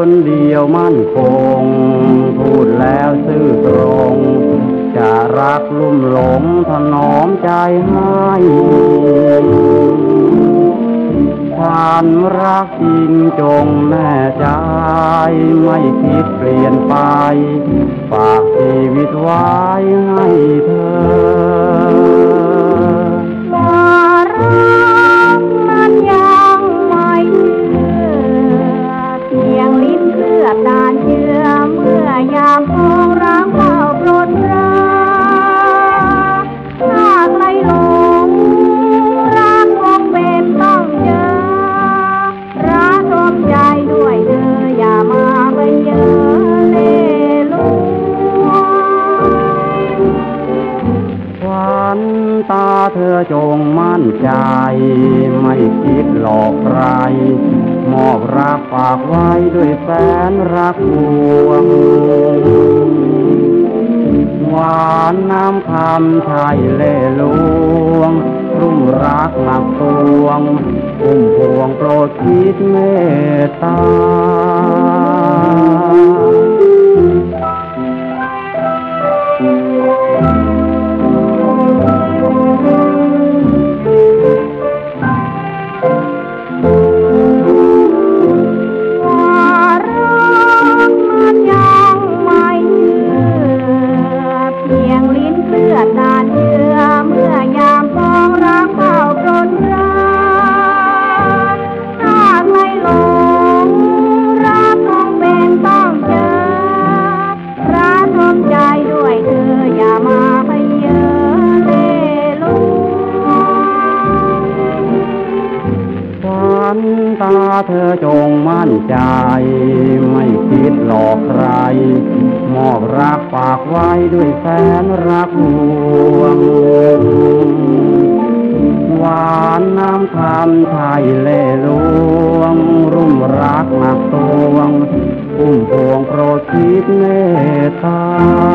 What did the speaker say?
นเดียวมั่นคงพูดแล้วซื่อตรงจะรักลุ่มหลงถนอมใจให้ฉันรักจริงจงแน่ใจไม่คิดเปลี่ยนไปฝากชีวิตไว้ให้เธอว่ารักนั้นยังไม่เชื่อเพียงลิ้นเคลือบตาเชื่อเมื่อยามพองรักเฝ้าปรนรักถ้าใครหลงรักคงเป็นต้องเจอรักรวมใจด้วยเธออย่ามาไปเยอะเล่ลุ่มควันตาเธอจงมั่นใจไม่คิดหลอกใครมอบรักฝากไว้ด้วยแสนรักพวงหวานน้ำคำชายเล่ลวงรุ่มรักหนักตวงพุ่มพวงโปรดคิดเมตตาตาเชื่อเมื่อยามพองรักเฝ้าปรนรักถ้าใครหลงรักคงเป็นต้องเจอรักรวมใจด้วยเธออย่ามาไปเยอะเล่ลุ่มควันตาเธอจงมั่นใจไม่คิดหลอกใครมอบรักฝากไว้ด้วยแสนรักพวงหวานน้ำคำไทยเล่ลวงรุ่มรักหนักตวงพุ่มพวงโปรดคิดเมตตา